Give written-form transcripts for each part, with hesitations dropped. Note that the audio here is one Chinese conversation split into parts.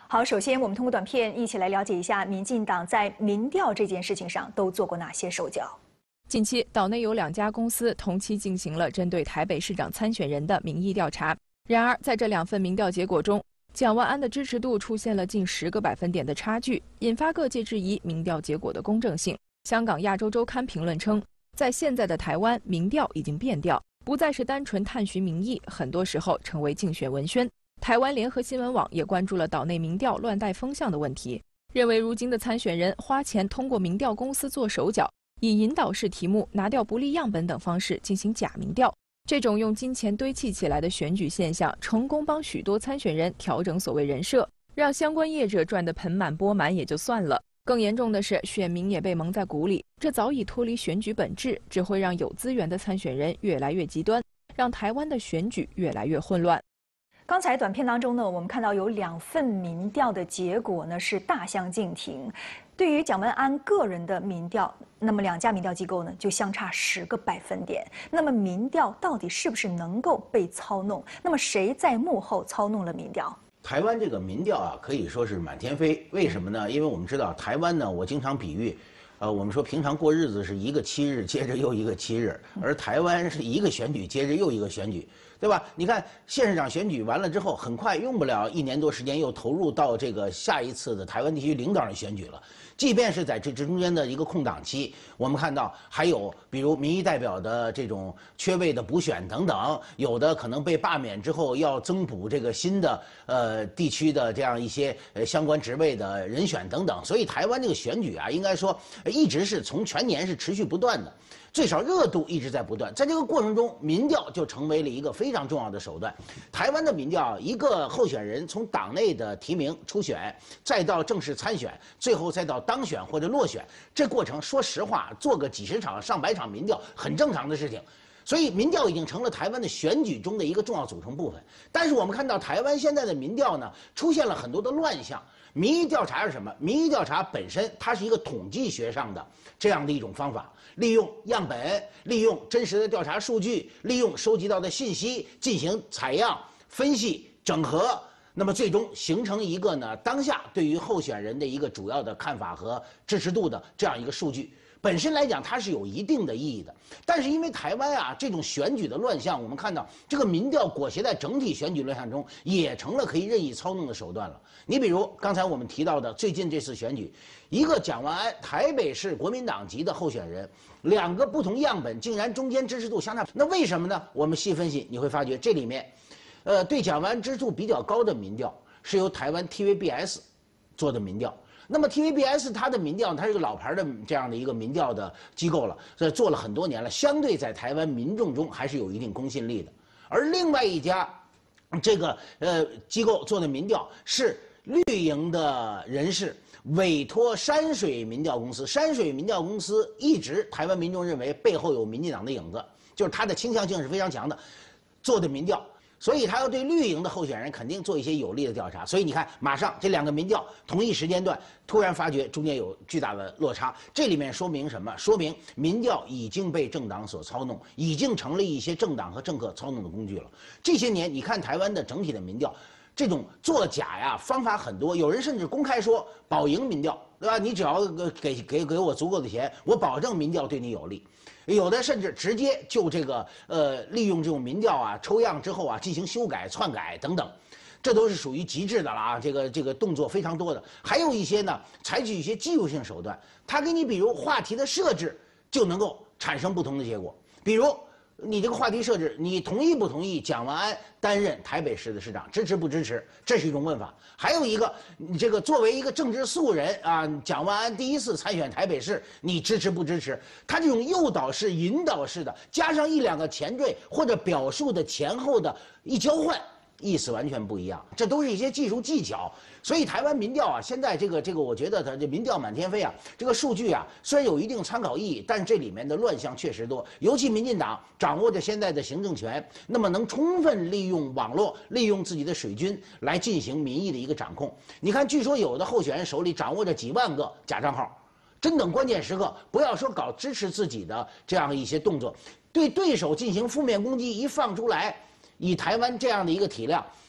好，首先我们通过短片一起来了解一下民进党在民调这件事情上都做过哪些手脚。 近期，岛内有2家公司同期进行了针对台北市长参选人的民意调查。然而，在这2份民调结果中，蒋万安的支持度出现了近10个百分点的差距，引发各界质疑民调结果的公正性。香港亚洲周刊评论称，在现在的台湾，民调已经变调，不再是单纯探寻民意，很多时候成为竞选文宣。台湾联合新闻网也关注了岛内民调乱带风向的问题，认为如今的参选人花钱通过民调公司做手脚，以引导式题目、拿掉不利样本等方式进行假民调。这种用金钱堆砌起来的选举现象，成功帮许多参选人调整所谓人设，让相关业者赚得盆满钵满也就算了。更严重的是，选民也被蒙在鼓里，这早已脱离选举本质，只会让有资源的参选人越来越极端，让台湾的选举越来越混乱。 刚才短片当中呢，我们看到有2份民调的结果呢是大相径庭。对于蒋万安个人的民调，那么2家民调机构呢就相差10个百分点。那么民调到底是不是能够被操弄？那么谁在幕后操弄了民调？ 台湾这个民调啊，可以说是满天飞。为什么呢？因为我们知道台湾呢，我经常比喻，我们说平常过日子是一个7日接着又一个7日，而台湾是一个选举接着又一个选举。对吧？你看县市长选举完了之后，很快用不了1年多时间，又投入到这个下一次的台湾地区领导人选举了。即便是在这中间的一个空档期，我们看到还有比如民意代表的这种缺位的补选等等，有的可能被罢免之后要增补这个新的地区的这样一些相关职位的人选等等。所以台湾这个选举啊，应该说一直是从全年是持续不断的。最少热度一直在不断，在这个过程中，民调就成为了一个非常重要的手段。台湾的民调，一个候选人从党内的提名初选，再到正式参选，最后再到当选或者落选，这过程说实话，做个几十场、上百场民调，很正常的事情。所以民调已经成了台湾的选举中的一个重要组成部分。但是我们看到台湾现在的民调呢，出现了很多的乱象。民意调查是什么？民意调查本身它是一个统计学上的这样的一种方法，利用样本，利用真实的调查数据，利用收集到的信息进行采样、分析、整合，那么最终形成一个呢当下对于候选人的一个主要的看法和支持度的这样一个数据。本身来讲，它是有一定的意义的，但是因为台湾啊这种选举的乱象，我们看到这个民调裹挟在整体选举乱象中，也成了可以任意操弄的手段了。你比如刚才我们提到的最近这次选举，一个蒋万安台北市国民党籍的候选人，2个不同样本竟然中间支持度相差，那为什么呢？我们细分析你会发觉这里面，对蒋万安支持度比较高的民调是由台湾 TVBS 做的民调。那么 TVBS 它的民调，它是个老牌的这样的一个民调的机构了，所以做了很多年了，相对在台湾民众中还是有一定公信力的。而另外一家这个机构做的民调是绿营的人士委托山水民调公司，山水民调公司一直台湾民众认为背后有民进党的影子，就是它的倾向性是非常强的，做的民调。所以他要对绿营的候选人肯定做一些有力的调查，所以你看，马上这2个民调同一时间段，突然发觉中间有巨大的落差，这里面说明什么？说明民调已经被政党所操弄，已经成了一些政党和政客操弄的工具了。这些年，你看台湾的整体的民调，这种作假呀方法很多，有人甚至公开说保赢民调，对吧？你只要给我足够的钱，我保证民调对你有利。有的甚至直接就这个利用这种民调啊抽样之后啊进行修改、篡改等等，这都是属于极致的了啊！这个动作非常多的。还有一些呢，采取一些技术性手段，他给你比如话题的设置就能够产生不同的结果。比如你这个话题设置，你同意不同意蒋万安担任台北市的市长，支持不支持？这是一种问法。还有一个，你这个作为一个政治素人啊，蒋万安第1次参选台北市，你支持不支持？他这种诱导式、引导式的，加上1、2个前缀或者表述的前后的一交换，意思完全不一样。这都是一些技术技巧。所以台湾民调啊，现在这个，我觉得它这民调满天飞啊，这个数据啊，虽然有一定参考意义，但这里面的乱象确实多。尤其民进党掌握着现在的行政权，那么能充分利用网络，利用自己的水军来进行民意的一个掌控。你看，据说有的候选人手里掌握着几万个假账号，真等关键时刻，不要说搞支持自己的这样一些动作，对对手进行负面攻击，一放出来，以台湾这样的一个体量。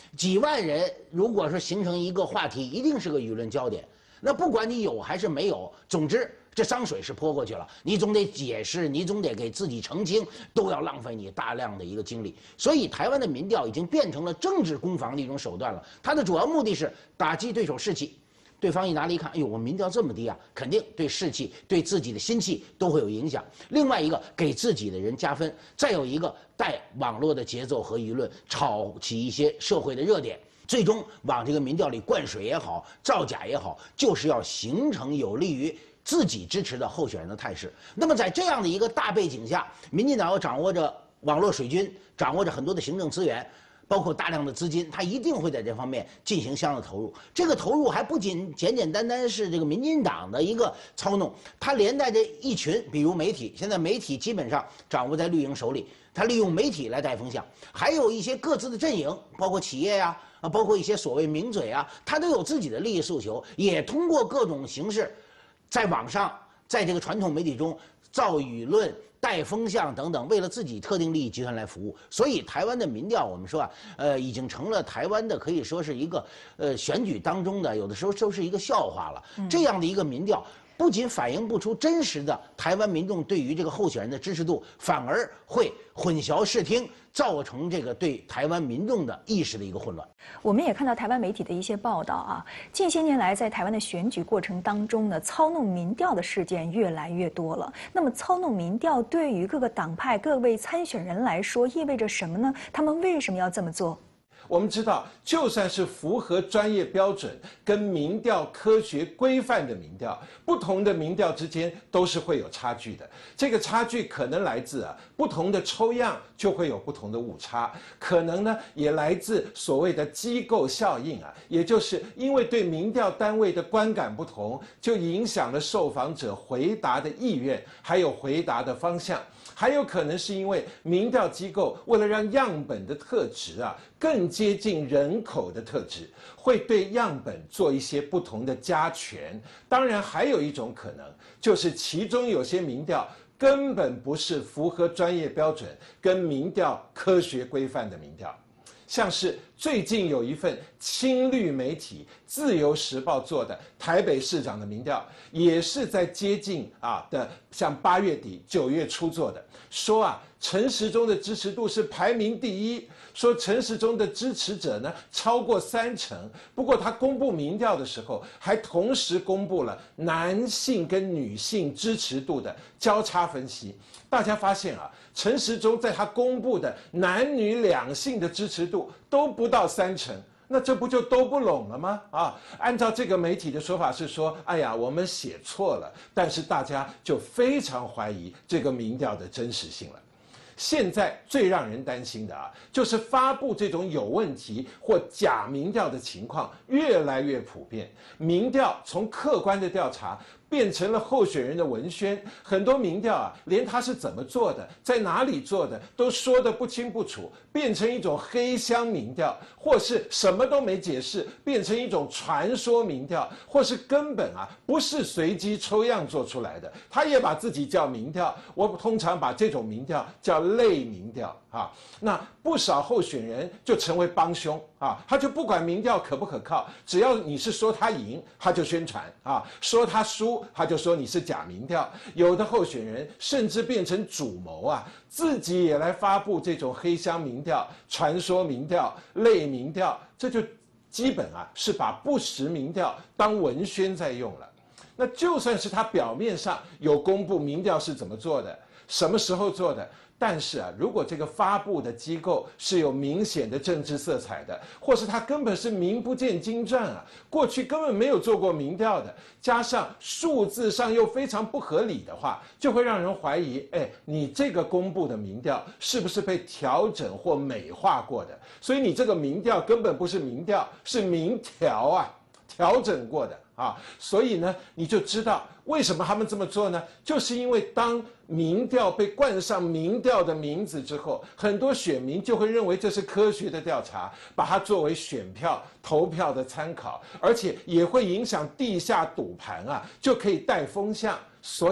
几万人如果说形成一个话题，一定是个舆论焦点。那不管你有还是没有，总之这脏水是泼过去了，你总得解释，你总得给自己澄清，都要浪费你大量的一个精力。所以台湾的民调已经变成了政治攻防的一种手段了，它的主要目的是打击对手士气。对方一拿了一看，哎呦，我民调这么低啊，肯定对士气、对自己的心气都会有影响。另外一个，给自己的人加分；再有一个，带网络的节奏和舆论，炒起一些社会的热点，最终往这个民调里灌水也好，造假也好，就是要形成有利于自己支持的候选人的态势。那么在这样的一个大背景下，民进党又掌握着网络水军，掌握着很多的行政资源。包括大量的资金，他一定会在这方面进行相应的投入。这个投入还不仅简简单单是这个民进党的一个操弄，它连带着一群，比如媒体，现在媒体基本上掌握在绿营手里，他利用媒体来带风向，还有一些各自的阵营，包括企业呀，包括一些所谓名嘴啊，他都有自己的利益诉求，也通过各种形式，在网上，在这个传统媒体中造舆论。带风向等等，为了自己特定利益集团来服务，所以台湾的民调，我们说啊，已经成了台湾的可以说是一个选举当中的有的时候就是一个笑话了。这样的一个民调，不仅反映不出真实的台湾民众对于这个候选人的支持度，反而会混淆视听，造成这个对台湾民众的意识的一个混乱。 我们也看到台湾媒体的一些报道啊，近些年来在台湾的选举过程当中呢，操弄民调的事件越来越多了。那么操弄民调对于各个党派各位参选人来说意味着什么呢？他们为什么要这么做？ 我们知道，就算是符合专业标准跟民调科学规范的民调，不同的民调之间都是会有差距的。这个差距可能来自不同的抽样就会有不同的误差，可能呢也来自所谓的机构效应也就是因为对民调单位的观感不同，就影响了受访者回答的意愿，还有回答的方向。还有可能是因为民调机构为了让样本的特质更接近人口的特质，会对样本做一些不同的加权。当然，还有一种可能，就是其中有些民调根本不是符合专业标准跟民调科学规范的民调。像是最近有一份亲绿媒体《自由时报》做的台北市长的民调，也是在接近的，像8月底9月初做的，说陈时中的支持度是排名第1，说陈时中的支持者呢超过30%。不过他公布民调的时候，还同时公布了男性跟女性支持度的交叉分析。大家发现陈时中在他公布的男女两性的支持度都不到30%。那这不就都不拢了吗？按照这个媒体的说法是说，哎呀，我们写错了，但是大家就非常怀疑这个民调的真实性了。现在最让人担心的就是发布这种有问题或假民调的情况越来越普遍，民调从客观的调查变成了候选人的文宣，很多民调连他是怎么做的，在哪里做的都说得不清不楚，变成一种黑箱民调，或是什么都没解释，变成一种传说民调，或是根本不是随机抽样做出来的，他也把自己叫民调。我通常把这种民调叫类民调那不少候选人就成为帮凶他就不管民调可不可靠，只要你是说他赢，他就宣传说他输，他就说你是假民调。有的候选人甚至变成主谋自己也来发布这种黑箱民调、传说民调、类民调，这就基本是把不实民调当文宣在用了。那就算是他表面上有公布民调是怎么做的，什么时候做的，但是如果这个发布的机构是有明显的政治色彩的，或是他根本是名不见经传过去根本没有做过民调的，加上数字上又非常不合理的话，就会让人怀疑，你这个公布的民调是不是被调整或美化过的？所以你这个民调根本不是民调，是民调调整过的所以呢，你就知道为什么他们这么做呢？就是因为当民调被冠上民调的名字之后，很多选民就会认为这是科学的调查，把它作为选票投票的参考，而且也会影响地下赌盘就可以带风向。所以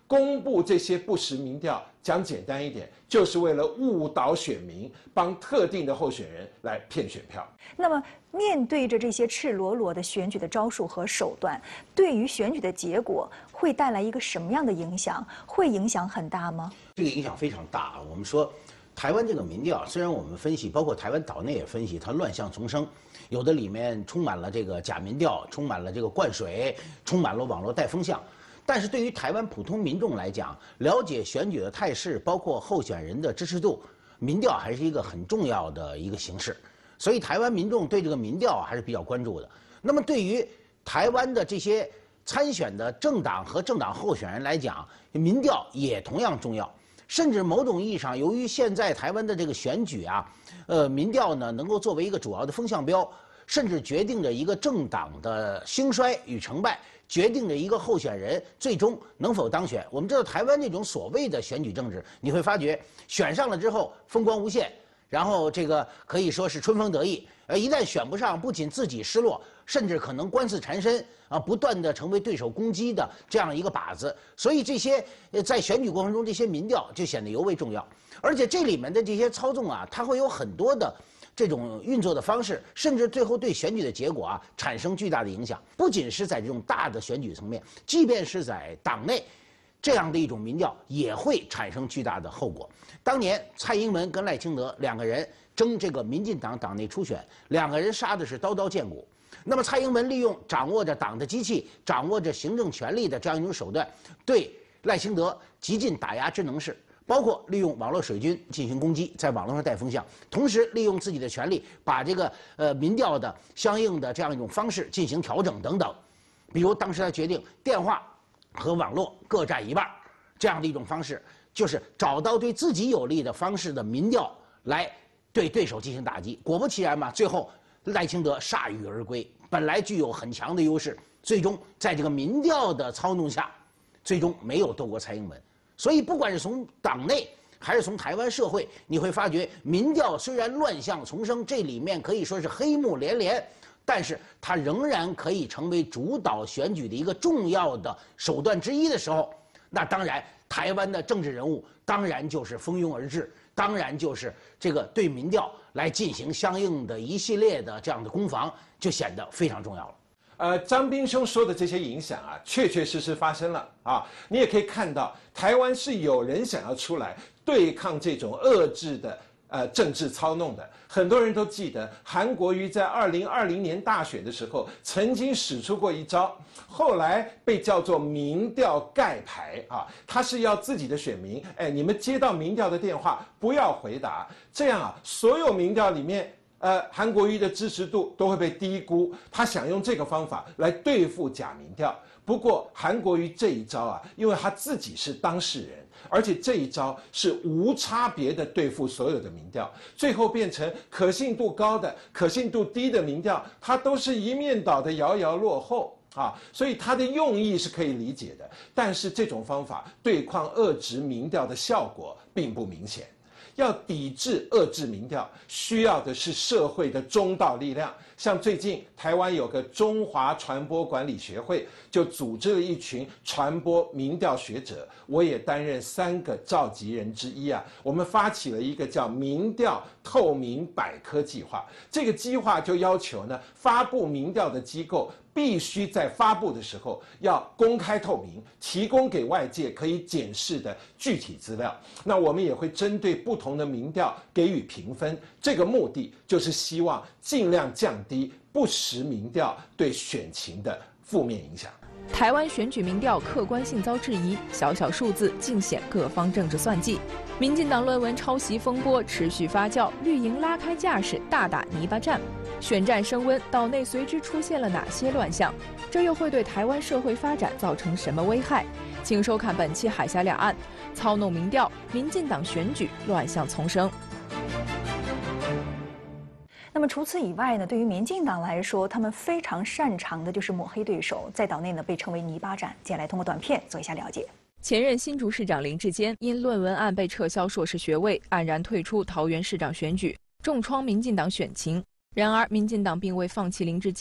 公布这些不实民调，讲简单一点，就是为了误导选民，帮特定的候选人来骗选票。 那么，面对着这些赤裸裸的选举的招数和手段，对于选举的结果会带来一个什么样的影响？会影响很大吗？ 这个影响非常大。我们说，台湾这个民调，虽然我们分析，包括台湾岛内也分析，它乱象丛生，有的里面充满了这个假民调，充满了这个灌水，充满了网络带风向。但是对于台湾普通民众来讲，了解选举的态势，包括候选人的支持度，民调还是一个很重要的一个形式。所以台湾民众对这个民调还是比较关注的。那么对于台湾的这些参选的政党和政党候选人来讲，民调也同样重要。甚至某种意义上，由于现在台湾的这个选举啊，民调呢能够作为一个主要的风向标，甚至决定着一个政党的兴衰与成败。决定着一个候选人最终能否当选。我们知道台湾这种所谓的选举政治，你会发觉选上了之后风光无限，然后这个可以说是春风得意。一旦选不上，不仅自己失落，甚至可能官司缠身啊，不断的成为对手攻击的这样一个靶子。所以这些在选举过程中这些民调就显得尤为重要。而且这里面的这些操纵啊，它会有很多的这种运作的方式，甚至最后对选举的结果啊产生巨大的影响。不仅是在这种大的选举层面，即便是在党内，这样的一种民调也会产生巨大的后果。当年蔡英文跟赖清德两个人争这个民进党党内初选，两个人杀的是刀刀见骨。那么蔡英文利用掌握着党的机器、掌握着行政权力的这样一种手段，对赖清德极尽打压之能事。包括利用网络水军进行攻击，在网络上带风向，同时利用自己的权力把这个民调的相应的这样一种方式进行调整等等。比如当时他决定电话和网络各占一半，这样的一种方式，就是找到对自己有利的方式的民调来对对手进行打击。果不其然嘛，最后赖清德铩羽而归，本来具有很强的优势，最终在这个民调的操弄下，最终没有斗过蔡英文。所以，不管是从党内还是从台湾社会，你会发觉，民调虽然乱象丛生，这里面可以说是黑幕连连，但是它仍然可以成为主导选举的一个重要的手段之一的时候，那当然，台湾的政治人物当然就是蜂拥而至，当然就是这个对民调来进行相应的一系列的这样的攻防，就显得非常重要了。 张斌兄说的这些影响啊，确确实实发生了啊。你也可以看到，台湾是有人想要出来对抗这种遏制的政治操弄的。很多人都记得，韩国瑜在2020年大选的时候，曾经使出过一招，后来被叫做民调盖牌啊。他是要自己的选民，你们接到民调的电话不要回答，这样啊，所有民调里面。韩国瑜的支持度都会被低估，他想用这个方法来对付假民调。不过韩国瑜这一招啊，因为他自己是当事人，而且这一招是无差别的对付所有的民调，最后变成可信度高的、可信度低的民调，他都是一面倒的遥遥落后啊。所以他的用意是可以理解的，但是这种方法对抗遏制民调的效果并不明显。要抵制遏制民调，需要的是社会的中道力量。像最近台湾有个中华传播管理学会，就组织了一群传播民调学者，我也担任3个召集人之一啊。我们发起了一个叫民调透明百科计划，这个计划就要求呢，发布民调的机构必须在发布的时候要公开透明，提供给外界可以检视的具体资料。那我们也会针对不同的民调给予评分，这个目的就是希望尽量降低不实民调对选情的负面影响。 台湾选举民调客观性遭质疑，小小数字尽显各方政治算计。民进党论文抄袭风波持续发酵，绿营拉开架势，大打泥巴战。选战升温，岛内随之出现了哪些乱象？这又会对台湾社会发展造成什么危害？请收看本期《海峡两岸》，操弄民调，民进党选举乱象丛生。 那么除此以外呢，对于民进党来说，他们非常擅长的就是抹黑对手，在岛内呢被称为泥巴战。接下来通过短片做一下了解。 前任新竹市长林智坚因论文案被撤销硕士学位，黯然退出桃园市长选举，重创民进党选情。然而，民进党并未放弃林智坚，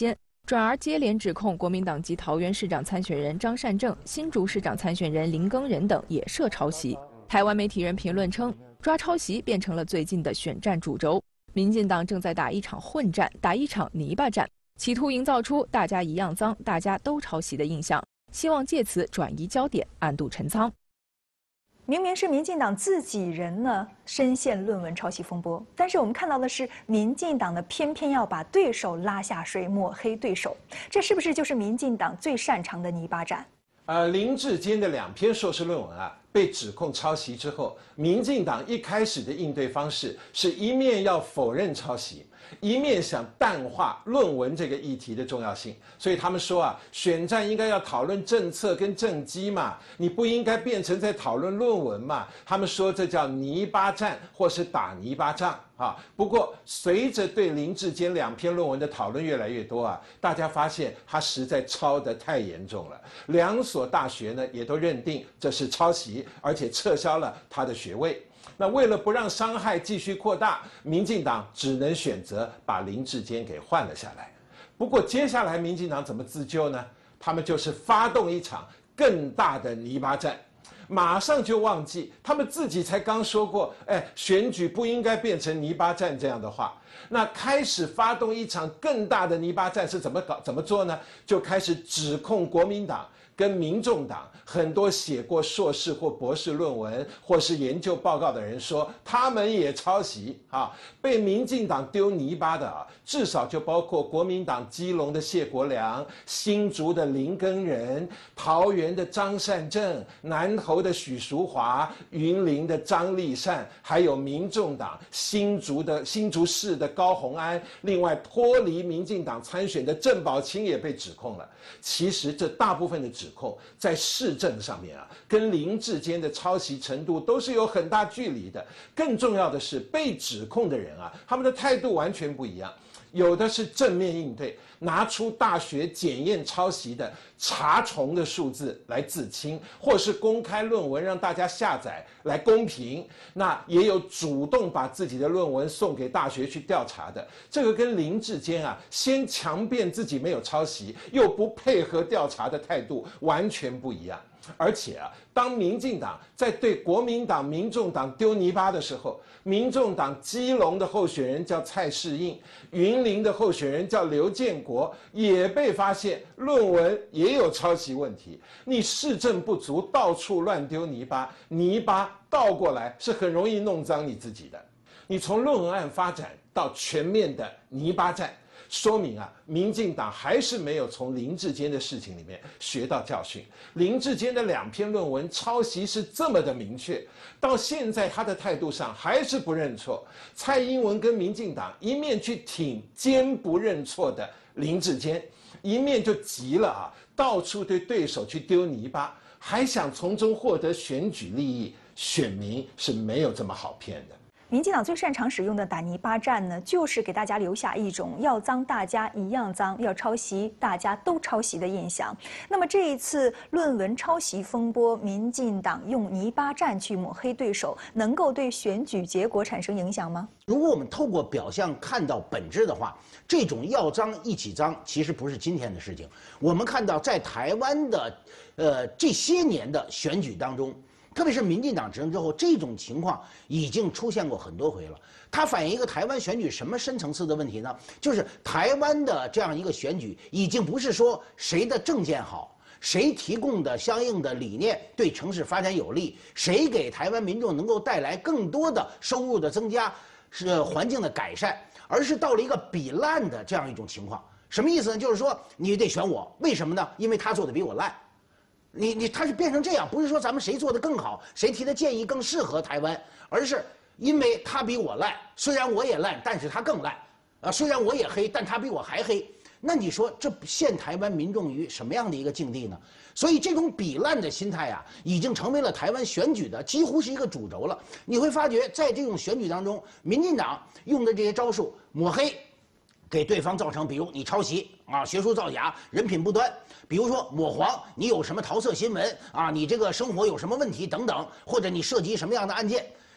转而接连指控国民党籍桃园市长参选人张善政、新竹市长参选人林耕仁等也涉抄袭。台湾媒体人评论称，抓抄袭变成了最近的选战主轴，民进党正在打一场混战，打一场泥巴战，企图营造出大家一样脏、大家都抄袭的印象，希望借此转移焦点，暗度陈仓。 明明是民进党自己人呢深陷论文抄袭风波，但是我们看到的是民进党呢偏偏要把对手拉下水，抹黑对手，这是不是就是民进党最擅长的泥巴战？ 林志坚的2篇硕士论文啊，被指控抄袭之后，民进党一开始的应对方式是一面要否认抄袭，一面想淡化论文这个议题的重要性。所以他们说啊，选战应该要讨论政策跟政绩嘛，你不应该变成在讨论论文嘛。他们说这叫泥巴战或是打泥巴仗啊。不过随着对林志坚2篇论文的讨论越来越多啊，大家发现他实在抄得太严重了。2所大学呢也都认定这是抄袭，而且撤销了他的学位。那为了不让伤害继续扩大，民进党只能选择把林志坚给换了下来。不过接下来民进党怎么自救呢？他们就是发动一场更大的泥巴战，马上就忘记他们自己才刚说过，选举不应该变成泥巴战这样的话。那开始发动一场更大的泥巴战是怎么做呢？就开始指控国民党跟民众党很多写过硕士或博士论文或是研究报告的人说他们也抄袭啊，被民进党丢泥巴的啊，至少就包括国民党基隆的谢国良、新竹的林耕仁、桃园的张善政、南投的许淑华、云林的张丽善，还有民众党新竹市的高虹安，另外脱离民进党参选的郑宝清也被指控了。其实这大部分的指控在市政上面啊，跟林志坚的抄袭程度都是有很大距离的。更重要的是，被指控的人啊，他们的态度完全不一样。有的是正面应对，拿出大学检验抄袭的查重的数字来自清，或是公开论文让大家下载来公平。那也有主动把自己的论文送给大学去调查的。这个跟林志坚啊，先强辩自己没有抄袭，又不配合调查的态度完全不一样。而且啊，当民进党在对国民党、民众党丢泥巴的时候，民众党基隆的候选人叫蔡适应，云林的候选人叫刘建国，也被发现论文也有抄袭问题。你市政不足，到处乱丢泥巴，泥巴倒过来是很容易弄脏你自己的。你从论文案发展到全面的泥巴战，说明啊，民进党还是没有从林志坚的事情里面学到教训。林志坚的2篇论文抄袭是这么的明确，到现在他的态度上还是不认错。蔡英文跟民进党一面去挺坚不认错的林志坚，一面就急了啊，到处对对手去丢泥巴，还想从中获得选举利益，选民是没有这么好骗的。 民进党最擅长使用的打泥巴战呢，就是给大家留下一种要脏大家一样脏，要抄袭大家都抄袭的印象。那么这一次论文抄袭风波，民进党用泥巴战去抹黑对手，能够对选举结果产生影响吗？ 如果我们透过表象看到本质的话，这种要脏一起脏，其实不是今天的事情。我们看到在台湾的这些年的选举当中，特别是民进党执政之后，这种情况已经出现过很多回了。它反映一个台湾选举什么深层次的问题呢？就是台湾的这样一个选举，已经不是说谁的政见好，谁提供的相应的理念对城市发展有利，谁给台湾民众能够带来更多的收入的增加，是环境的改善，而是到了一个比烂的这样一种情况。什么意思呢？就是说你得选我，为什么呢？因为他做的比我烂。他是变成这样，不是说咱们谁做的更好，谁提的建议更适合台湾，而是因为他比我烂，虽然我也烂，但是他更烂，虽然我也黑，但他比我还黑。那你说这陷台湾民众于什么样的一个境地呢？所以这种比烂的心态啊，已经成为了台湾选举的几乎是一个主轴了。你会发觉，在这种选举当中，民进党用的这些招数，抹黑，给对方造成，比如你抄袭啊，学术造假，人品不端。比如说抹黄，你有什么桃色新闻啊？你这个生活有什么问题等等，或者你涉及什么样的案件，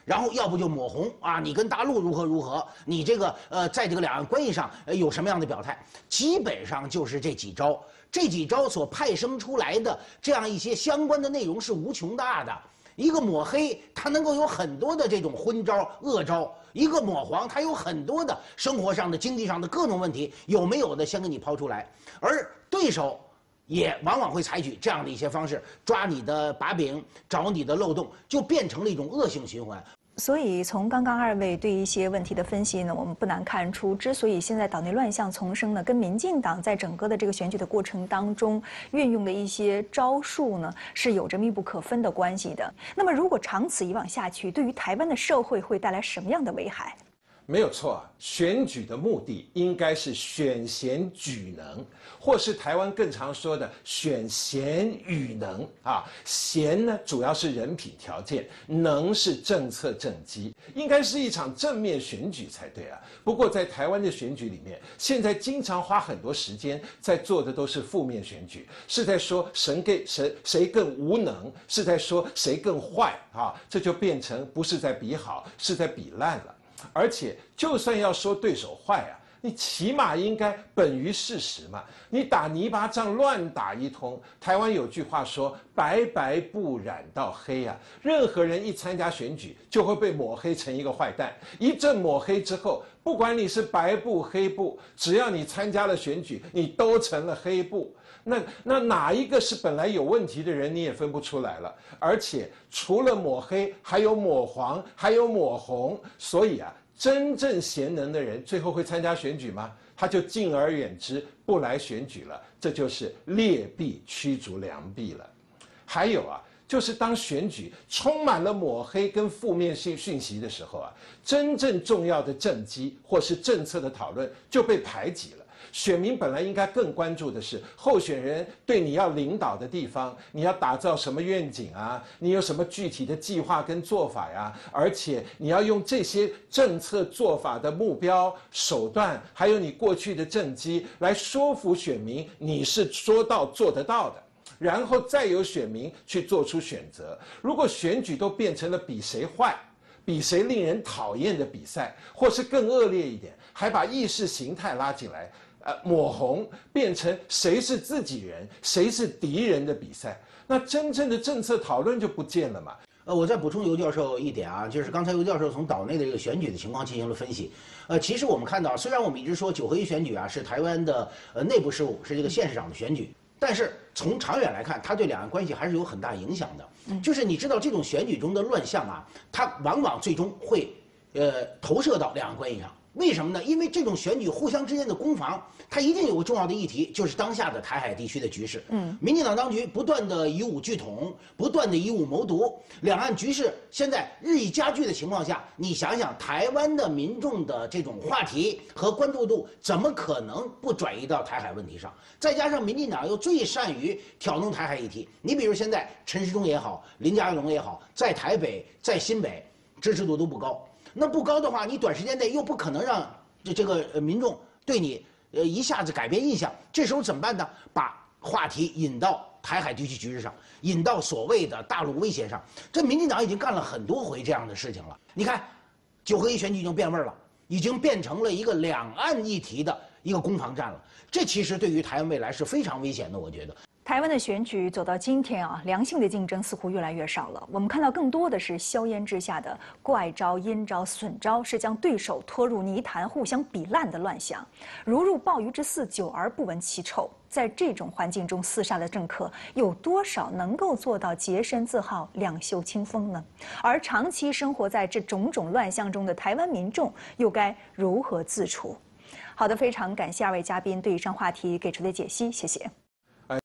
然后要不就抹红啊，你跟大陆如何如何，你这个在这个两岸关系上有什么样的表态，基本上就是这几招。这几招所派生出来的这样一些相关的内容是无穷大的。一个抹黑，它能够有很多的这种昏招、恶招；一个抹黄，它有很多的生活上的、经济上的各种问题，有没有的先给你抛出来。而对手也往往会采取这样的一些方式，抓你的把柄，找你的漏洞，就变成了一种恶性循环。 所以，从刚刚二位对一些问题的分析呢，我们不难看出，之所以现在岛内乱象丛生呢，跟民进党在整个的这个选举的过程当中运用的一些招数呢，是有着密不可分的关系的。那么，如果长此以往下去，对于台湾的社会会带来什么样的危害？ 没有错啊，选举的目的应该是选贤举能，或是台湾更常说的选贤与能啊。贤呢，主要是人品条件，能是政策政绩，应该是一场正面选举才对啊。不过在台湾的选举里面，现在经常花很多时间在做的都是负面选举，是在说谁更无能，是在说谁更坏啊，这就变成不是在比好，是在比烂了。而且，就算要说对手坏啊，你起码应该本于事实嘛。你打泥巴仗乱打一通，台湾有句话说“白白不染到黑”啊。任何人一参加选举，就会被抹黑成一个坏蛋。一阵抹黑之后，不管你是白布黑布，只要你参加了选举，你都成了黑布。那哪一个是本来有问题的人，你也分不出来了。而且除了抹黑，还有抹黄，还有抹红。所以啊，真正贤能的人，最后会参加选举吗？他就敬而远之，不来选举了。这就是劣币驱逐良币了。还有啊，就是当选举充满了抹黑跟负面讯息的时候啊，真正重要的政绩或是政策的讨论就被排挤了。选民本来应该更关注的是候选人对你要领导的地方，你要打造什么愿景啊？你有什么具体的计划跟做法呀？而且你要用这些政策做法的目标、手段，还有你过去的政绩来说服选民，你是说到做得到的。然后再由选民去做出选择。如果选举都变成了比谁坏、比谁令人讨厌的比赛，或是更恶劣一点，还把意识形态拉进来，抹红变成谁是自己人、谁是敌人的比赛，那真正的政策讨论就不见了嘛。 我再补充尤教授一点啊，就是刚才尤教授从岛内的这个选举的情况进行了分析。其实我们看到，虽然我们一直说9合1选举啊是台湾的内部事务，是这个县市长的选举，但是从长远来看，它对两岸关系还是有很大影响的。就是你知道这种选举中的乱象啊，它往往最终会投射到两岸关系上。为什么呢？因为这种选举互相之间的攻防，它一定有个重要的议题，就是当下的台海地区的局势。民进党当局不断的以武拒统，不断的以武谋独，两岸局势现在日益加剧的情况下，你想想台湾的民众的这种话题和关注度，怎么可能不转移到台海问题上？再加上民进党又最善于挑弄台海议题，你比如现在陈时中也好，林佳龙也好，在台北、在新北支持度都不高。那不高的话，你短时间内又不可能让这个民众对你一下子改变印象，这时候怎么办呢？把话题引到台海地区局势上，引到所谓的大陆威胁上。这民进党已经干了很多回这样的事情了。你看，9合1选举已经变味了，已经变成了一个两岸议题的一个攻防战了。这其实对于台湾未来是非常危险的，我觉得。 台湾的选举走到今天啊，良性的竞争似乎越来越少了。我们看到更多的是硝烟之下的怪招、阴招、损招，是将对手拖入泥潭、互相比烂的乱象。如入鲍鱼之肆，久而不闻其臭。在这种环境中厮杀的政客，有多少能够做到洁身自好、两袖清风呢？而长期生活在这种种乱象中的台湾民众，又该如何自处？好的，非常感谢2位嘉宾对以上话题给出的解析，谢谢。